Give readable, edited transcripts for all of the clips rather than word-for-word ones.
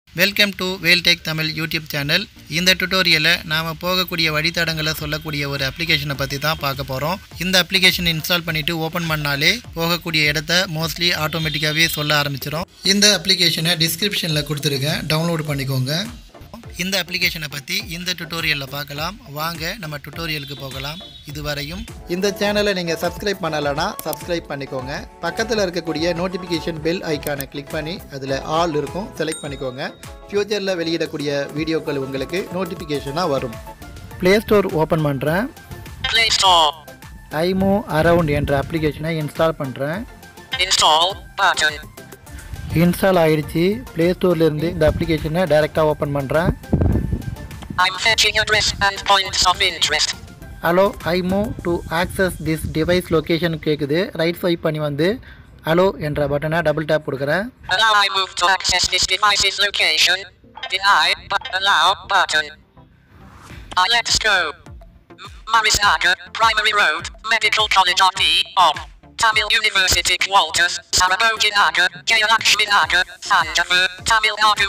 Welcome to Vel Tech Tamil YouTube channel. இந்த tutorialல நாம போகக்கூடிய வழித்தடங்களை சொல்லக்கூடிய ஒரு அப்ளிகேஷனை பத்தி தான் பார்க்க போறோம். இந்த அப்ளிகேஷன் இன்ஸ்டால் பண்ணிட்டு ஓபன் பண்ணாலே போகக்கூடிய இடத்தை மோஸ்ட்லி ஆட்டோமேட்டிக்காவே சொல்ல ஆரம்பிச்சிரும். இந்த அப்ளிகேஷனை டிஸ்கிரிப்ஷன்ல கொடுத்திருக்கேன். டவுன்லோட் பண்ணிக்கோங்க. இந்த அப்ளிகேஷனை பத்தி இந்த டுட்டோரியல்ல பார்க்கலாம். வாங்க நம்ம டுட்டோரியலுக்கு போகலாம். இதுவரையும் இந்த சேனலை நீங்க சப்ஸ்கிரைப் பண்ணலனா சப்ஸ்கிரைப் பண்ணிக்கோங்க. பக்கத்துல இருக்கக்கூடிய நோட்டிஃபிகேஷன் பெல் ஐகானை கிளிக் பண்ணி அதுல ஆல் இருக்கும் செலக்ட் பண்ணிக்கோங்க. ஃபியூச்சர்ல வெளியிடக்கூடிய வீடியோக்கள் உங்களுக்கு நோட்டிஃபிகேஷனா வரும். Play Store ஓபன் பண்றேன். Play Store. IMove Around என்ற அப்ளிகேஷனை இன்ஸ்டால் பண்றேன். Install button. இன்ஸ்டால் ஆயிடுச்சு. Play Storeல இருந்து இந்த அப்ளிகேஷனை டைரக்டா ஓபன் பண்றேன். I'm fetching address and points of interest. Allow IMove to access this device location கேக்குது. ரைட் ஸ்வைப் பண்ணி வந்து allow என்ற பட்டனை டபுள் டாப் கொடுக்கறேன். Allow IMove to access this device's location. Deny but allow button. Let's go. Marisagar, Primary Road, Medical College RD, Op. Tamil University Walters, Saraboginagar, Jayalakshminagar, Thanjavur, Tamil Nadu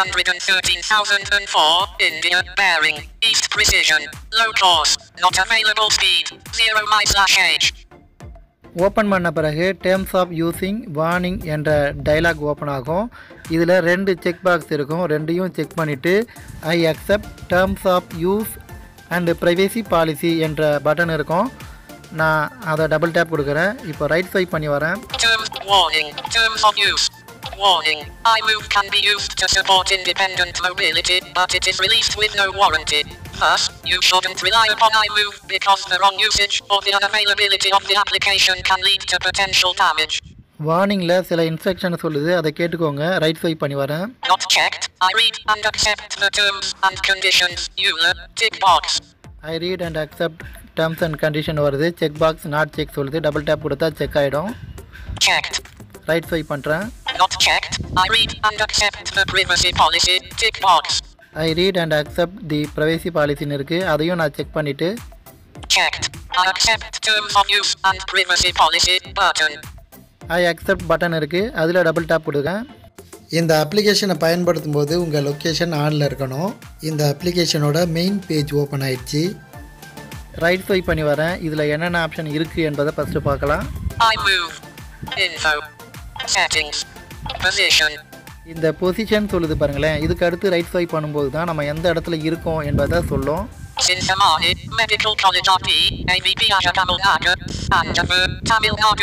613,004, India, bearing, East Precision, low cost, not available speed, 0 mi/h. Open பண்ண பிறகு terms of using warning என்ற dialog open ஆகும். இதில் ரெண்டு check box இருக்கும். ரெண்டையும் check பண்ணிவிட்டு I accept terms of use and privacy policy என்ற பட்டன் இருக்கும். நான் அதை டபுள் டேப் கொடுக்குறேன். இப்போ ரைட் ஸ்வைப் பண்ணி வரேன். Terms of use. Warning. iMove can be used to support independent mobility, but it is released with no warranty. Thus, you shouldn't rely upon iMove because the wrong usage or the unavailability of the application can lead to potential damage. வார்னிங்கில் சில instruction சொல்லுது, அதை கேட்டுக்கோங்க. Right swipe பண்ணி வரேன். Not checked. I read and accept the terms and conditions. Tick box. I read and accept terms and condition வருது. Check box not check சொல்லுது. Double tap கொடுத்தா check ஆகிடும். Checked. ரைட் ஸ்வைப் பண்ணுறேன். Not checked. I read and accept the privacy policy. Tick box. I read and accept the privacy policy இருக்குது. அதையும் நான் check பண்ணிவிட்டு Checked. I accept terms of use and privacy policy button. I accept button இருக்குது. அதில் double tape கொடுங்க. இந்த அப்ளிகேஷனை பயன்படுத்தும் போது உங்கள் லொக்கேஷன் ஆனில் இருக்கணும். இந்த அப்ளிகேஷனோட மெயின் பேஜ் ஓப்பன் ஆயிடுச்சு. ரைட் ஸ்வைப் பண்ணி வரேன். இதில் என்னென்ன ஆப்ஷன் இருக்குது என்பதை ஃபஸ்ட்டு பார்க்கலாம். iMove. Info. Settings. Position. இந்த பொசிஷன் சொல்லுது பாருங்களேன். இதுக்கு அடுத்து ரைட் ஸ்வைப் பண்ணும்போது தான் நம்ம எந்த இடத்துல இருக்கோம் என்பதை சொல்லும். Sinsamani, Medical College RD, AVP Tamil Nadu, Thanjavur, Tamil Nadu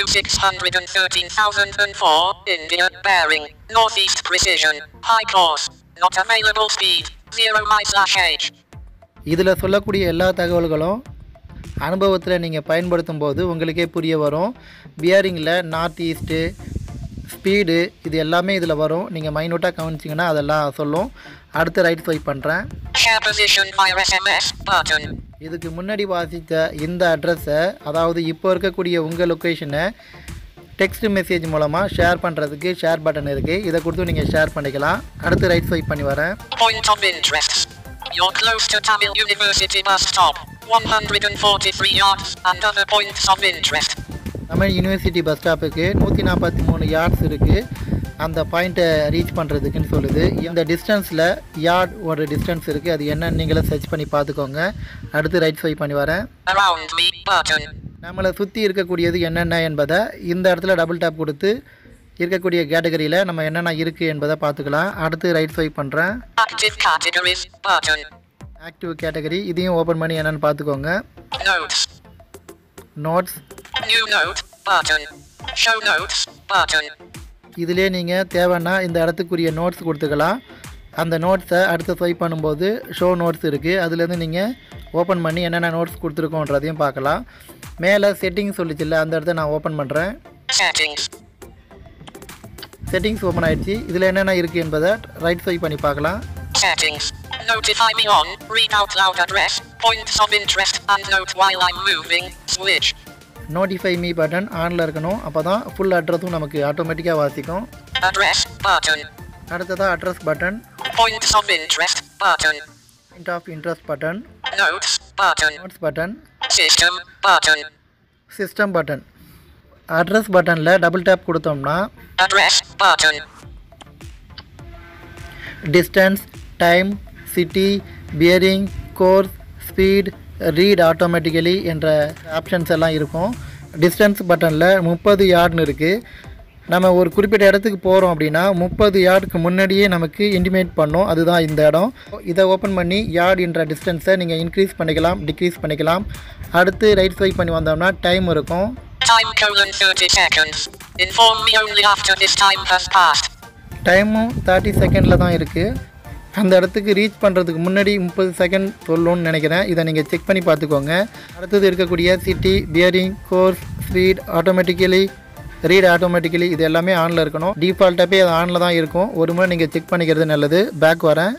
613,004, India, bearing, Northeast Precision, high course, not available speed, 0 mi/h. இதில் சொல்லக்கூடிய எல்லா தகவல்களும் அனுபவத்தில் நீங்கள் பயன்படுத்தும் போது உங்களுக்கே புரிய வரும். பியரிங்கில் நார்த் ஈஸ்ட்டு ஸ்பீடு இது எல்லாமே இதில் வரும். நீங்கள் மைனூட்டாக கவனிச்சிங்கன்னா அதெல்லாம் சொல்லும். அடுத்து ரைட் ஸ்வைப் பண்ணுறேன். இதுக்கு முன்னாடி வாசித்த இந்த அட்ரஸை, அதாவது இப்போ இருக்கக்கூடிய உங்கள் லொக்கேஷனை டெக்ஸ்ட் மெசேஜ் மூலமாக ஷேர் பண்ணுறதுக்கு ஷேர் பட்டன் இருக்குது. இதை கொடுத்து நீங்கள் ஷேர் பண்ணிக்கலாம். அடுத்து ரைட் ஸ்வைப் பண்ணி வரேன். Point of interest. You're close to Tamil University bus stop, 143 yards and other points of interest. Tamil university bus ஸ்டாப்புக்கு 143 யார்ட்ஸ் இருக்குது. அந்த பாயிண்ட்டை ரீச் பண்ணுறதுக்குன்னு சொல்லுது. இந்த டிஸ்டன்ஸில் யார்ட் ஒரு டிஸ்டன்ஸ் இருக்குது. அது என்னன்னு நீங்களே சர்ச் பண்ணி பார்த்துக்கோங்க. அடுத்து ரைட் ஸ்வைப் பண்ணி வரேன். நம்மளை சுற்றி இருக்கக்கூடியது என்னென்ன என்பதை இந்த இடத்துல டபுள் டேப் கொடுத்து இருக்கக்கூடிய கேட்டகரியில் நம்ம என்னென்ன இருக்குது என்பதை பார்த்துக்கலாம். அடுத்து ரைட் ஸ்வைப் பண்ணுறேன். ஆக்டிவ் கேட்டகரி இதையும் ஓப்பன் பண்ணி என்னென்னு பார்த்துக்கோங்க. Notes. New note button. Show notes button. இதிலே நீங்கள் தேவைன்னா இந்த இடத்துக்குரிய நோட்ஸ் கொடுத்துக்கலாம். அந்த நோட்ஸை அடுத்து ஸ்வைப் பண்ணும்போது ஷோ நோட்ஸ் இருக்குது. அதுலேருந்து நீங்கள் ஓப்பன் பண்ணி என்னென்ன நோட்ஸ் கொடுத்துருக்கோன்றதையும் பார்க்கலாம். மேலே செட்டிங்ஸ் சொல்லிச்சுல்ல, அந்த இடத்த நான் ஓப்பன் பண்ணுறேன். செட்டிங்ஸ் ஓப்பன் ஆயிடுச்சு. இதில் என்னென்ன இருக்குது என்பதை ரைட் ஸ்வைப் பண்ணி பார்க்கலாம். Settings. Notify me on, read out loud address, points of interest and note while I'm moving, switch. Notify me button ஆனில் இருக்கணும். அப்போ தான் ஃபுல் அட்ரஸும் நமக்கு ஆட்டோமேட்டிக்காக வாசிக்கும். Address button. அடுத்ததாக address button. Points of interest button. Point of interest button. Notes button. Notes button. System button. System button. Address பட்டனில் double tap கொடுத்தோம்னா Address button. distance, time, city, bearing, course, speed, read automatically என்ற options எல்லாம் இருக்கும். Distance பட்டனில் 30 யார்டுன்னு இருக்குது. நம்ம ஒரு குறிப்பிட்ட இடத்துக்கு போகிறோம் அப்படின்னா 30 யார்டுக்கு முன்னாடியே நமக்கு இன்டிமேட் பண்ணோம். அதுதான் இந்த இடம். இதை ஓப்பன் பண்ணி யார்டு என்ற டிஸ்டன்ஸை நீங்கள் இன்க்ரீஸ் பண்ணிக்கலாம், டிக்ரீஸ் பண்ணிக்கலாம். அடுத்து ரைட் ஸ்வைப் பண்ணி வந்தோம்னா டைம் இருக்கும். Time colon 30 seconds. Inform me only after this time has passed. டைமும் 30 செகண்டில் தான் இருக்குது. அந்த இடத்துக்கு ரீச் பண்ணுறதுக்கு முன்னாடி 30 செகண்ட் சொல்லணும்னு நினைக்கிறேன். இதை நீங்கள் செக் பண்ணி பார்த்துக்கோங்க. அடுத்தது இருக்கக்கூடிய city, bearing, course, speed, automatically, read automatically இது எல்லாமே ஆனில் இருக்கணும். டிஃபால்ட்டாகவே அது ஆனில் தான் இருக்கும். ஒரு முறை நீங்கள் செக் பண்ணிக்கிறது நல்லது. பேக் வரேன்.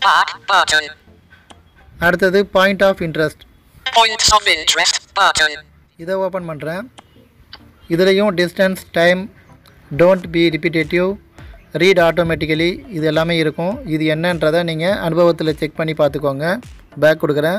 அடுத்தது point of interest. Points of interest button. இதை ஓப்பன் பண்ணுறேன். இதுலேயும் distance, time, don't be repetitive, read automatically இது எல்லாமே இருக்கும். இது என்னன்றதை நீங்கள் அனுபவத்தில் செக் பண்ணி பார்த்துக்கோங்க. பேக் கொடுக்குறேன்.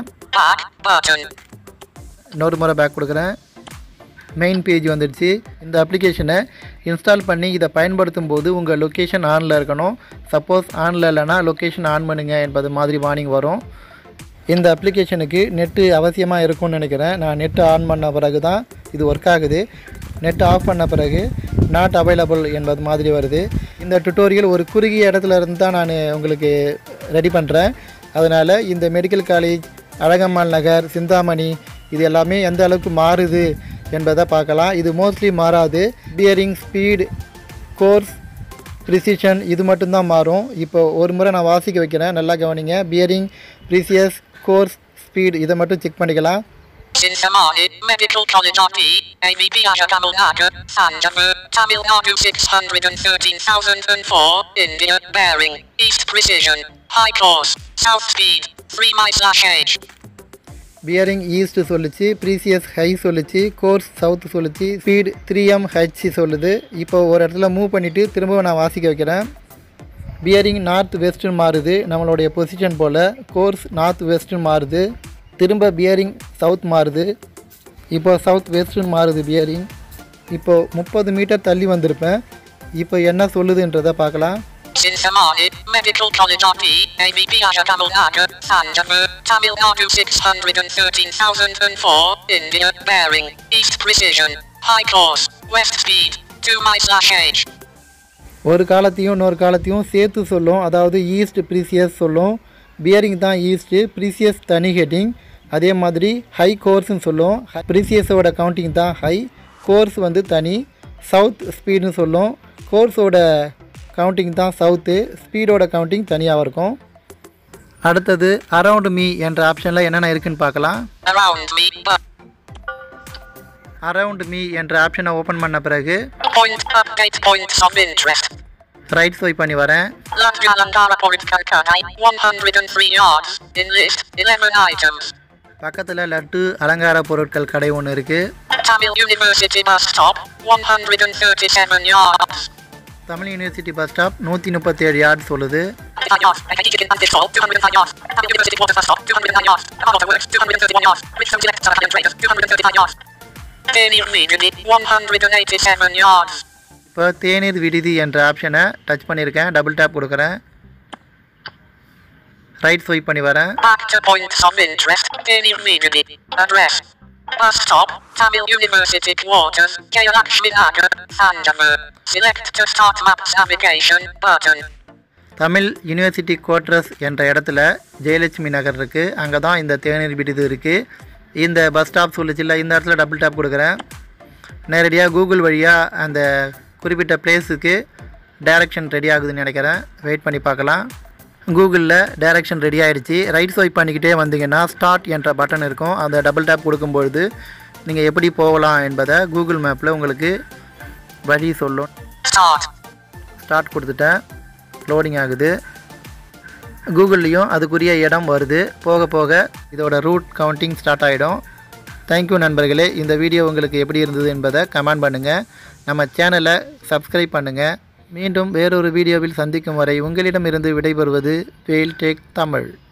இன்னொரு முறை பேக் கொடுக்குறேன். மெயின் பேஜ் வந்துடுச்சு. இந்த அப்ளிகேஷனை இன்ஸ்டால் பண்ணி இதை பயன்படுத்தும் போது உங்கள் லொக்கேஷன் ஆனில் இருக்கணும். சப்போஸ் ஆனில் இல்லைனா லொக்கேஷன் ஆன் பண்ணுங்க என்பது மாதிரி வார்னிங் வரும். இந்த அப்ளிகேஷனுக்கு நெட்டு அவசியமாக இருக்கும்னு நினைக்கிறேன். நான் நெட்டு ஆன் பண்ண பிறகு தான் இது ஒர்க் ஆகுது. நெட் ஆஃப் பண்ண பிறகு நாட் அவைலபிள் என்பது மாதிரி வருது. இந்த டுட்டோரியல் ஒரு குறுகிய இடத்துல இருந்து தான் நான் உங்களுக்கு ரெடி பண்ணுறேன். அதனால் இந்த மெடிக்கல் காலேஜ், அழகம்மாள் நகர், சிந்தாமணி இது எல்லாமே எந்த அளவுக்கு மாறுது என்பதை பார்க்கலாம். இது மோஸ்ட்லி மாறாது. பியரிங், ஸ்பீட், கோர்ஸ், ப்ரிசிஷன் இது மட்டும்தான் மாறும். இப்போ ஒரு முறை நான் வாசிக்க வைக்கிறேன், நல்லா கவனிங்க. பியரிங், ப்ரீசியஸ், கோர்ஸ், ஸ்பீட் இதை மட்டும் செக் பண்ணிக்கலாம். Sinsamani, Medical College of D, ABP Tamil Nadu, Thanjavur, Tamil Nadu 613,004, India, bearing, east precision, high course, south speed, 3 mi/h. Bearing east சொல்லிச்சு, ப்ரீசியஸ் ஹை சொல்லிச்சு, கோர்ஸ் சவுத் சொல்லிச்சு, speed 3mh சொல்லுது. இப்போ ஒரு இடத்துல மூவ் பண்ணிவிட்டு திரும்பவும் நான் வாசிக்க வைக்கிறேன். பியரிங் நார்த் வெஸ்ட்டுன்னு மாறுது நம்மளுடைய பொசிஷன் போல். கோர்ஸ் நார்த் வெஸ்ட்டுன்னு மாறுது. திரும்ப பியரிங் சவுத் மாறுது. இப்போ சவுத் வெஸ்ட்டுன்னு மாறுது பியரிங். இப்போது 30 மீட்டர் தள்ளி வந்திருப்பேன். இப்போ என்ன சொல்லுதுன்றதை பார்க்கலாம். Sinsamani, Medical College of D, ABP Tamil Nadu, Thanjavur, Tamil Nadu 613,004, India, bearing, east precision, high course, west speed, 2 mi/h. ஒரு காலத்தையும் இன்னொரு காலத்தையும் சேர்த்து சொல்லும். அதாவது ஈஸ்ட் ப்ரீசியஸ் சொல்லும். பியரிங் தான் ஈஸ்ட்டு, ப்ரீசியஸ் தனி ஹெட்டிங். அதே மாதிரி ஹை கோர்ஸ்ன்னு சொல்லும். ப்ரீசியஸோட கவுண்டிங் தான் ஹை, கோர்ஸ் வந்து தனி. சவுத் ஸ்பீடுன்னு சொல்லும். கோர்ஸோட கவுண்டிங் தான் சவுத்து, ஸ்பீடோட கவுண்டிங் தனியாக இருக்கும். அடுத்தது அரவுண்ட் மீ என்ற ஆப்ஷனில் என்னென்ன இருக்குன்னு பார்க்கலாம். அரவுண்ட் மீ என்ற ஆப்ஷனை ஓப்பன் பண்ண பிறகு ரைட் ஸ்வைப் பண்ணி வரேன். பக்கத்தில் லட்டு அலங்கார பொருட்கள் கடை ஒன்று இருக்குது. Tamil University bus stop 137 yards. Tamil university bus stop 137 yard சொல்லுது. இப்போ தேநீர் விடுதி என்ற ஆப்ஷனை டச் பண்ணியிருக்கேன். டபுள் டேப் கொடுக்குறேன். ரைட் ஸ்வைப் பண்ணி வரேன். Bus stop, Tamil University Quarters, Kayalakshmi Nagar, Thanjavur. Select to start maps navigation button. Tamil university quarters என்ற இடத்துல ஜெயலட்சுமி நகர் இருக்குது. அங்கே தான் இந்த தேநீர் விடுதி இருக்குது. இந்த பஸ் ஸ்டாப் சொல்லிச்சுல்ல, இந்த இடத்துல டபுள் டேப் கொடுக்குறேன். நேரடியாக கூகுள் வழியாக அந்த குறிப்பிட்ட பிளேஸுக்கு டைரக்ஷன் ரெடி ஆகுதுன்னு நினைக்கிறேன். வெயிட் பண்ணி பார்க்கலாம். கூகுளில் டைரக்ஷன் ரெடி ஆகிடுச்சு. ரைட் ஸ்வைப் பண்ணிக்கிட்டே வந்தீங்கன்னா ஸ்டார்ட் என்ற பட்டன் இருக்கும். அந்த டபுள் டேப் கொடுக்கும்பொழுது நீங்கள் எப்படி போகலாம் என்பதை கூகுள் மேப்பில் உங்களுக்கு வழி சொல்லும். ஸ்டார்ட் கொடுத்துட்டேன். லோடிங் ஆகுது. கூகுள்லேயும் அதுக்குரிய இடம் வருது. போக போக இதோட ரூட் கவுண்டிங் ஸ்டார்ட் ஆகிடும். தேங்க்யூ நண்பர்களே. இந்த வீடியோ உங்களுக்கு எப்படி இருந்தது என்பதை கமெண்ட் பண்ணுங்கள். நம்ம சேனலை சப்ஸ்கிரைப் பண்ணுங்கள். மீண்டும் வேறொரு வீடியோவில் சந்திக்கும் வரை உங்களிடமிருந்து விடைபெறுவது வேல் டெக் தமிழ்.